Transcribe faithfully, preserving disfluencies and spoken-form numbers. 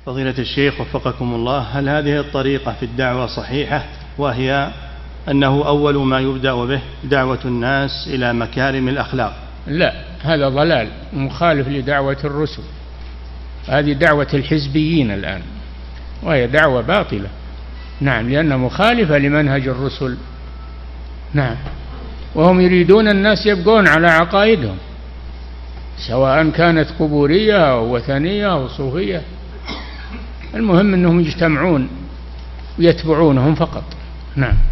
فضيلة الشيخ وفقكم الله، هل هذه الطريقة في الدعوة صحيحة، وهي أنه أول ما يبدأ به دعوة الناس إلى مكارم الأخلاق؟ لا، هذا ضلال مخالف لدعوة الرسل. هذه دعوة الحزبيين الآن، وهي دعوة باطلة. نعم، لأنها مخالفة لمنهج الرسل. نعم، وهم يريدون الناس يبقون على عقائدهم، سواء كانت قبورية أو وثنية أو صوفية، المهم أنهم يجتمعون ويتبعونهم فقط. نعم.